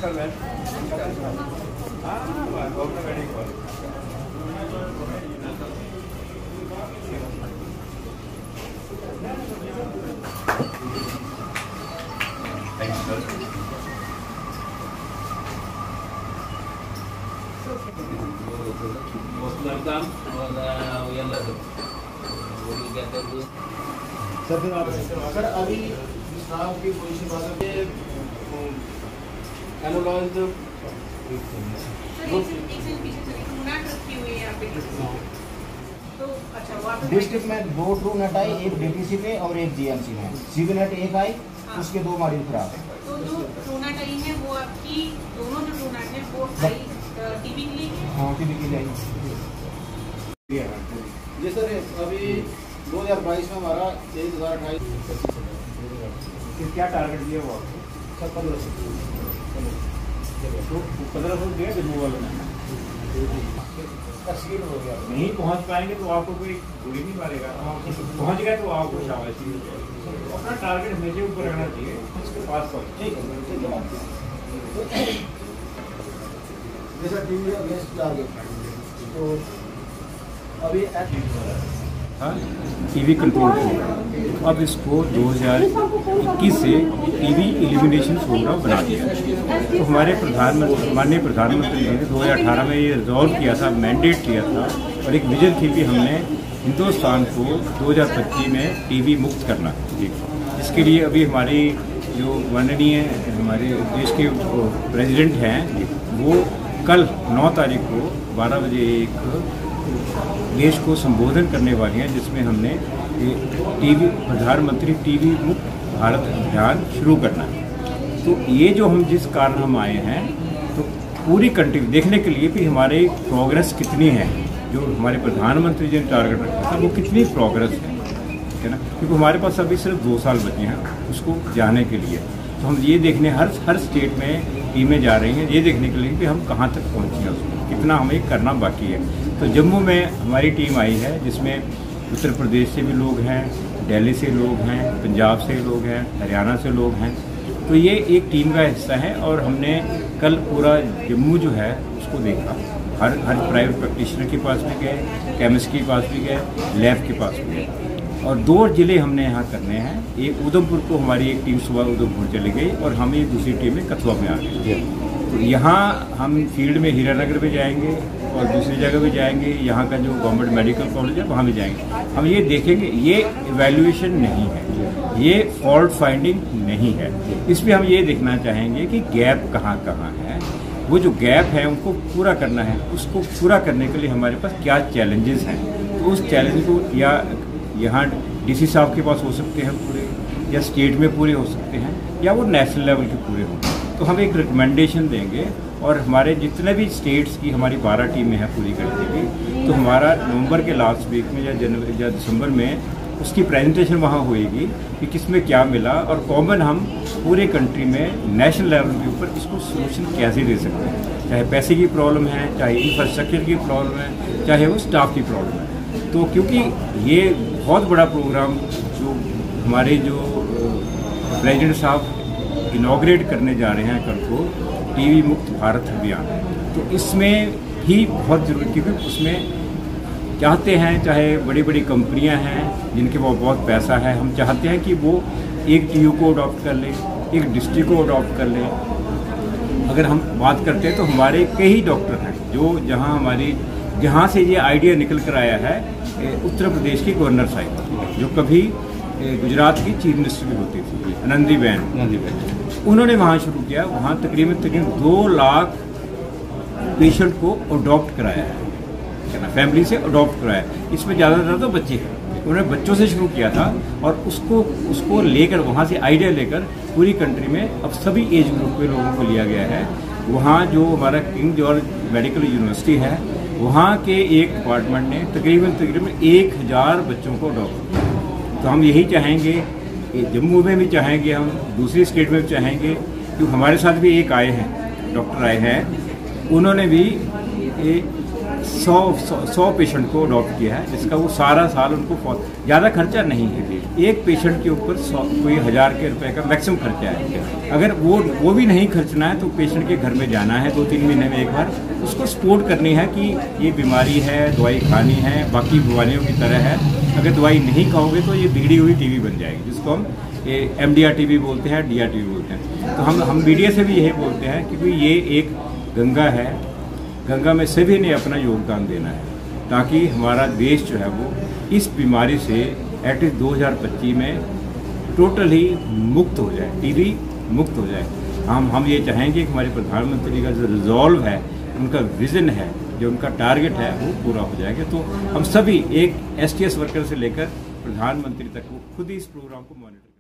नमस्कार ma'am. Sir अभी आपकी पोजीशन बात है एनालाइज डिस्ट्रिक्ट में 2 ट्रू नेट आई, एक डीटीसी में और एक जीएमसी में। सीवी नेट एक आई, उसके 2 मॉड्यूल खराब है। तो जो ट्रू नेट आई है वो आपकी दोनों जो ट्रू नेट है वो आई टीवी के लिए है? हाँ टीवी के लिए। जी सर अभी 2022 में हमारा 2028 क्या टारगेट दिया वो आपको? सर 1500 दिया जम्मू वालों ने। एक्सीडेंट हो गया। नहीं पहुंच पाएंगे तो आपको कोई गोली नहीं मारेगा, पहुंच गए तो आपको शाबाशी। अपना टारगेट हमेशा ऊपर रहना चाहिए, उसके पास पहुंच। ठीक है जैसा टीवी अगेंस्ट टारगेट तो अभी टीवी कंट्रोल होगा। अब इसको 2021 से टीवी एलिमिनेशन प्रोग्राम बना दिया। तो हमारे माननीय प्रधानमंत्री जी ने 2018 में ये रिजॉल्व किया था, मैंडेट किया था और एक विजन थी कि हमने हिंदुस्तान को 2025 में टीवी मुक्त करना है। इसके लिए अभी हमारी जो माननीय हमारे देश के प्रेसिडेंट हैं वो कल 9 तारीख को 12 बजे एक देश को संबोधन करने वाली हैं, जिसमें हमने टीवी प्रधानमंत्री टीवी मुक्त भारत अभियान शुरू करना है। तो ये जो हम जिस कारण हम आए हैं तो पूरी कंट्री देखने के लिए कि हमारी प्रोग्रेस कितनी है, जो हमारे प्रधानमंत्री जी ने टारगेट रखा था वो कितनी प्रोग्रेस है ना, क्योंकि हमारे पास अभी सिर्फ 2 साल बचे हैं उसको जाने के लिए। तो हम ये देखने हर स्टेट में टीमें जा रही हैं ये देखने के लिए कि हम कहाँ तक पहुँचे हैं, उसमें कितना हमें करना बाकी है। तो जम्मू में हमारी टीम आई है जिसमें उत्तर प्रदेश से भी लोग हैं, दिल्ली से लोग हैं, पंजाब से लोग हैं, हरियाणा से लोग हैं। तो ये एक टीम का हिस्सा है और हमने कल पूरा जम्मू जो है उसको देखा। हर प्राइवेट प्रैक्टिशनर के पास भी गए, केमिस्ट के पास भी गए, लैब के पास भी गए और 2 जिले हमने यहाँ करने हैं। एक उधमपुर को हमारी एक टीम सुबह उधमपुर चली गई और हम एक दूसरी टीम में कथुआ में आ गए। तो यहाँ हम फील्ड में हीरानगर में जाएंगे और दूसरी जगह भी जाएंगे, यहाँ का जो गवर्नमेंट मेडिकल कॉलेज है वहाँ भी जाएंगे। हम ये देखेंगे, ये इवैल्यूएशन नहीं है, ये फॉल्ट फाइंडिंग नहीं है, इसमें हम ये देखना चाहेंगे कि गैप कहाँ कहाँ है। वो जो गैप है उनको पूरा करना है, उसको पूरा करने के लिए हमारे पास क्या चैलेंजेस हैं। तो उस चैलेंज को या यहाँ डीसी साहब के पास हो सकते हैं पूरे, या स्टेट में पूरे हो सकते हैं, या वो नेशनल लेवल के पूरे होंगे। तो हम एक रिकमेंडेशन देंगे और हमारे जितने भी स्टेट्स की हमारी 12 टीमें हैं पूरी करने की, तो हमारा नवंबर के लास्ट वीक में या जनवरी या दिसंबर में उसकी प्रेजेंटेशन वहाँ होएगी कि किसमें क्या मिला और कॉमन हम पूरे कंट्री में नेशनल लेवल के ऊपर इसको सोल्यूशन कैसे दे सकते हैं। चाहे पैसे की प्रॉब्लम है, चाहे इंफ्रास्ट्रक्चर की प्रॉब्लम है, चाहे वो स्टाफ की प्रॉब्लम है। तो क्योंकि ये बहुत बड़ा प्रोग्राम जो हमारे जो प्रेसिडेंट साहब इनॉग्रेट करने जा रहे हैं कल को, टीवी मुक्त भारत अभियान, तो इसमें भी बहुत जरूरी, क्योंकि उसमें चाहते हैं चाहे बड़ी बड़ी कंपनियां हैं जिनके पास बहुत पैसा है, हम चाहते हैं कि वो एक टीयू को अडॉप्ट कर लें, एक डिस्ट्रिक्ट को अडॉप्ट कर लें। अगर हम बात करते हैं तो हमारे कई डॉक्टर हैं जो जहाँ से ये आइडिया निकल कर आया है उत्तर प्रदेश की गवर्नर साहिब, जो कभी गुजरात की चीफ मिनिस्टर भी होती थी, आनंदीबेन, उन्होंने वहाँ शुरू किया। वहाँ तकरीबन 2 लाख पेशेंट को अडॉप्ट कराया है, फैमिली से अडॉप्ट कराया। इसमें ज़्यादातर तो बच्चे हैं, उन्होंने बच्चों से शुरू किया था और उसको लेकर वहाँ से आइडिया लेकर पूरी कंट्री में अब सभी एज ग्रुप के लोगों को लिया गया है। वहाँ जो हमारा किंग जॉर्ज मेडिकल यूनिवर्सिटी है, वहाँ के एक डिपार्टमेंट ने तकरीबन 1000 बच्चों को अडॉप्ट किया। तो हम यही चाहेंगे, जम्मू में भी चाहेंगे, हम दूसरी स्टेट में भी चाहेंगे, क्योंकि हमारे साथ भी एक आए हैं, डॉक्टर आए हैं, उन्होंने भी 100 पेशेंट को अडॉप्ट किया है, जिसका वो सारा साल उनको ज़्यादा खर्चा नहीं है। एक पेशेंट के ऊपर कोई 1000 के रुपए का मैक्सिमम खर्चा है। अगर वो भी नहीं खर्चना है तो पेशेंट के घर में जाना है 2-3 महीने में एक बार, उसको सपोर्ट करनी है कि ये बीमारी है, दवाई खानी है, बाकी बीमारियों की तरह है। अगर दवाई नहीं खाओगे तो ये बिगड़ी हुई टीबी बन जाएगी, जिसको हम MDR टीबी बोलते हैं, DR टीबी बोलते हैं। तो हम मीडिया से भी यही बोलते हैं कि भाई ये एक गंगा है, गंगा में सभी ने अपना योगदान देना है ताकि हमारा देश जो है वो इस बीमारी से एटलीस्ट 2025 में टोटली मुक्त हो जाए, टीबी मुक्त हो जाए। हम ये चाहेंगे कि हमारे प्रधानमंत्री का जो रिजॉल्व है, उनका विज़न है, जो उनका टारगेट है वो पूरा हो जाएगा। तो हम सभी एक STS वर्कर से लेकर प्रधानमंत्री तक वो खुद ही इस प्रोग्राम को मॉनिटर